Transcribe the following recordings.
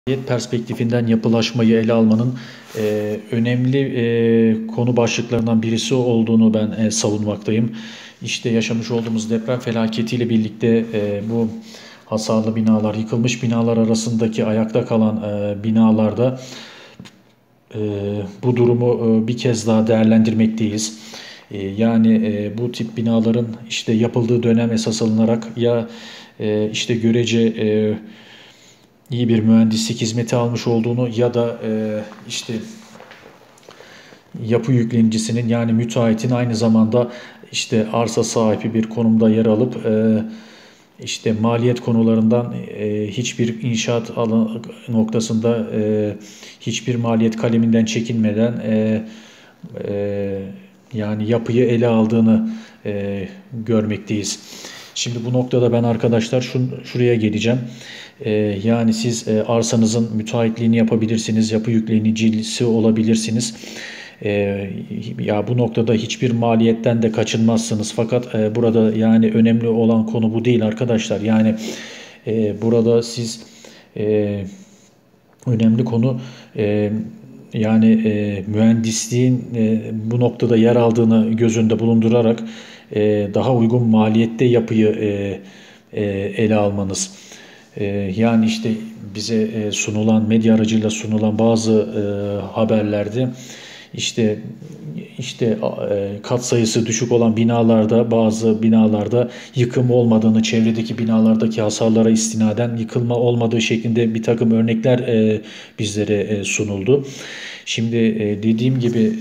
Perspektifinden yapılaşmayı ele almanın önemli konu başlıklarından birisi olduğunu ben savunmaktayım. İşte yaşamış olduğumuz deprem felaketiyle birlikte bu hasarlı binalar, yıkılmış binalar arasındaki ayakta kalan binalarda e, bu durumu bir kez daha değerlendirmekteyiz. Yani bu tip binaların işte yapıldığı dönem esas alınarak ya işte görece iyi bir mühendislik hizmeti almış olduğunu ya da işte yapı yüklenicisinin yani müteahhitin aynı zamanda işte arsa sahibi bir konumda yer alıp işte maliyet konularından hiçbir inşaat noktasında hiçbir maliyet kaleminden çekinmeden yani yapıyı ele aldığını görmekteyiz. Şimdi bu noktada ben arkadaşlar şuraya geleceğim. Yani siz arsanızın müteahhitliğini yapabilirsiniz, yapı yüklenicisi olabilirsiniz. Ya bu noktada hiçbir maliyetten de kaçınmazsınız. Fakat burada yani önemli olan konu bu değil arkadaşlar. Yani burada siz e, önemli konu mühendisliğin bu noktada yer aldığını göz önünde bulundurarak daha uygun maliyette yapıyı ele almanız. Yani işte bize sunulan medya aracıyla sunulan bazı haberlerde işte kat sayısı düşük olan binalarda bazı binalarda yıkım olmadığını, çevredeki binalardaki hasarlara istinaden yıkılma olmadığı şeklinde bir takım örnekler bizlere sunuldu. Şimdi dediğim gibi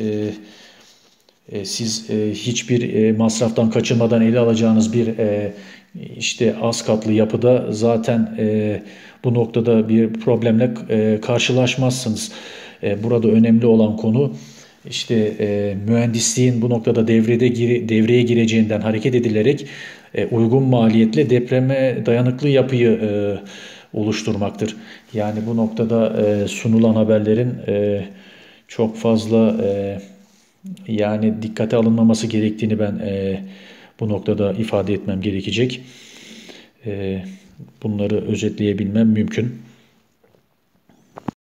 siz hiçbir masraftan kaçınmadan ele alacağınız bir işte az katlı yapıda zaten bu noktada bir problemle karşılaşmazsınız. Burada önemli olan konu işte mühendisliğin bu noktada devreye gireceğinden hareket edilerek uygun maliyetle depreme dayanıklı yapıyı oluşturmaktır. Yani bu noktada sunulan haberlerin çok fazla yani dikkate alınmaması gerektiğini ben bu noktada ifade etmem gerekecek. Bunları özetleyebilmem mümkün.